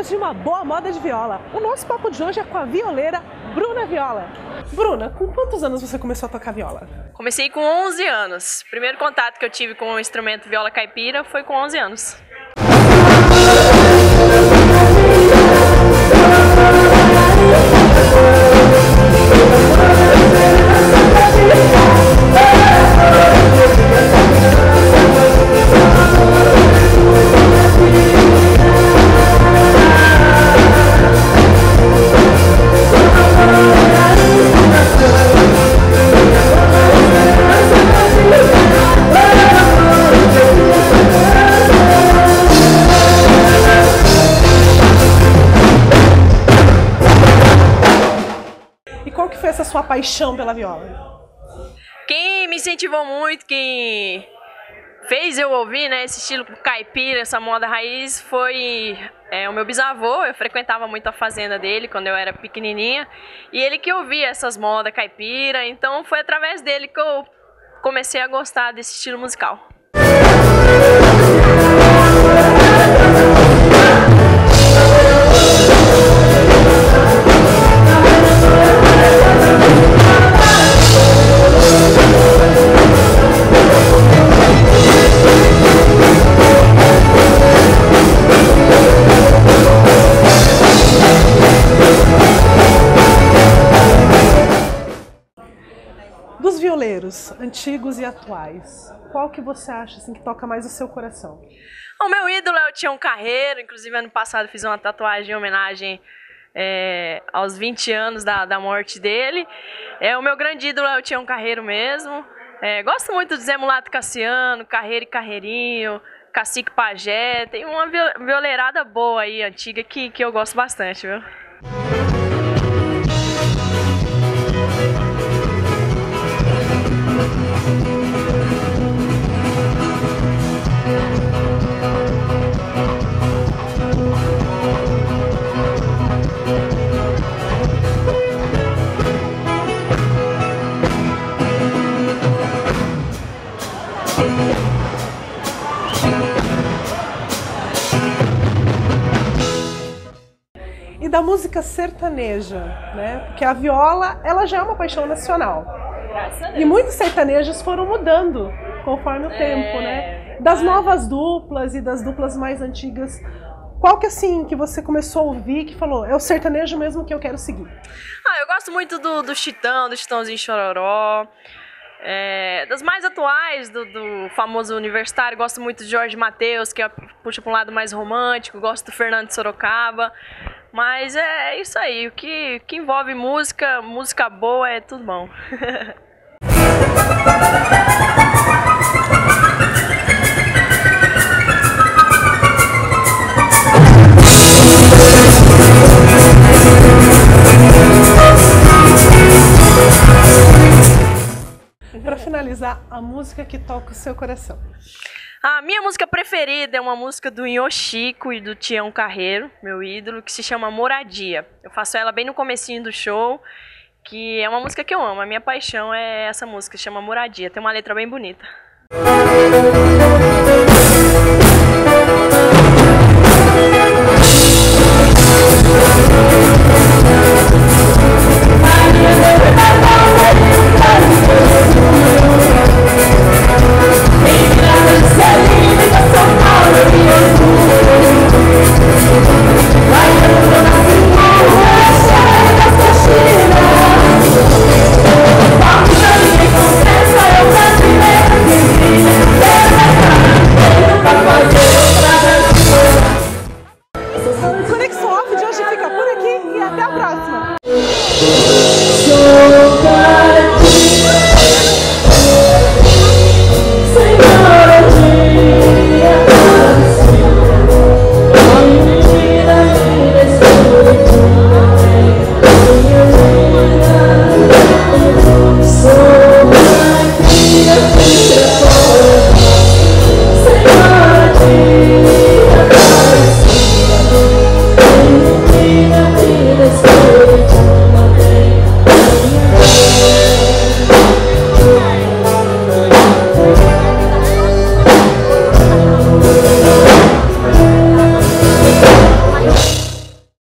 dias de uma boa moda de viola. O nosso papo de hoje é com a violeira Bruna Viola. Bruna, com quantos anos você começou a tocar viola? Comecei com 11 anos. O primeiro contato que eu tive com o instrumento viola caipira foi com 11 anos. Qual que foi essa sua paixão pela viola? Quem me incentivou muito, quem fez eu ouvir, né, esse estilo caipira, essa moda raiz, foi o meu bisavô. Eu frequentava muito a fazenda dele quando eu era pequenininha, e ele que ouvia essas modas caipira, então foi através dele que eu comecei a gostar desse estilo musical. Dos violeiros antigos e atuais, qual que você acha assim, que toca mais o seu coração? O meu ídolo é o Tião Carreiro. Inclusive ano passado fiz uma tatuagem em homenagem aos 20 anos da morte dele. O meu grande ídolo é o Tião Carreiro mesmo. Gosto muito do Zé Mulato Cassiano, Carreiro e Carreirinho, Cacique Pajé. Tem uma violeirada boa aí, antiga, que eu gosto bastante, viu? E da música sertaneja, né? Porque a viola, ela já é uma paixão nacional. E muitos sertanejos foram mudando conforme o tempo, né? Das novas duplas e das duplas mais antigas, qual que assim que você começou a ouvir que falou, é o sertanejo mesmo que eu quero seguir? Eu gosto muito do Chitão, do Chitãozinho Chororó. Das mais atuais, do famoso universitário, gosto muito de Jorge Mateus, que puxa para um lado mais romântico. Gosto do Fernando de Sorocaba. Mas é isso aí, o que envolve música boa, é tudo bom. Para finalizar, a música que toca o seu coração. A minha música preferida é uma música do Yoshiko e do Tião Carreiro, meu ídolo, que se chama Moradia. Eu faço ela bem no comecinho do show, que é uma música que eu amo. A minha paixão é essa música, se chama Moradia. Tem uma letra bem bonita.